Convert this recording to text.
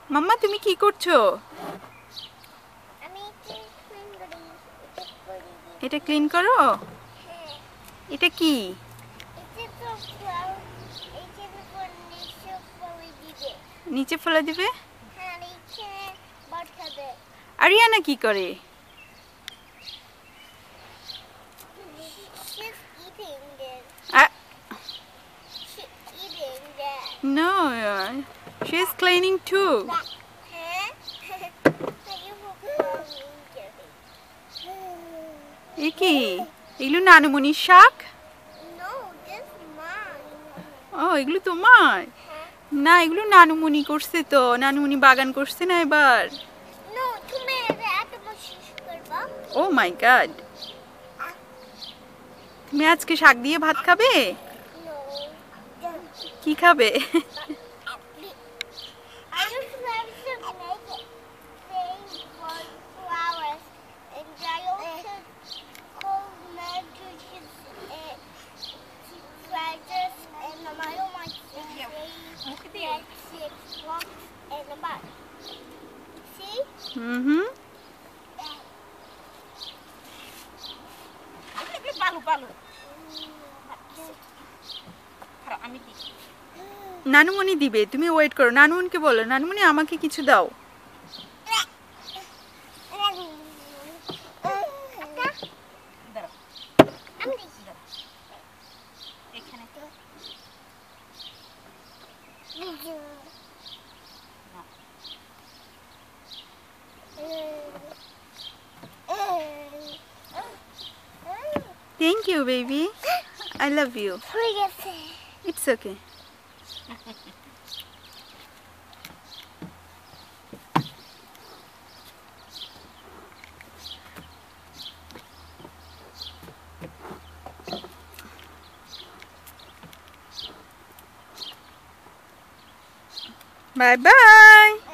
মাম্মা তুমি কি করছো? এটা ক্লিন করো? এটা কি? নিচে ফেলে দিবে? আরিয়ানা কি করে? No, she's cleaning too. কি এগুলো নানুমনির শাক? ও এগুলো তোমার? না এগুলো নানুমনি করছে তো, নানুমনি বাগান করছে না এবার। ও মাই গড, তুমি আজকে শাক দিয়ে ভাত খাবে? কি খাবে? নানুমনি দিবে, তুমি ওয়েট করো। নানুমনিকে বলো, নানুমনি আমাকে কিছু দাও। Thank you, baby. I love you. It's okay. Bye bye.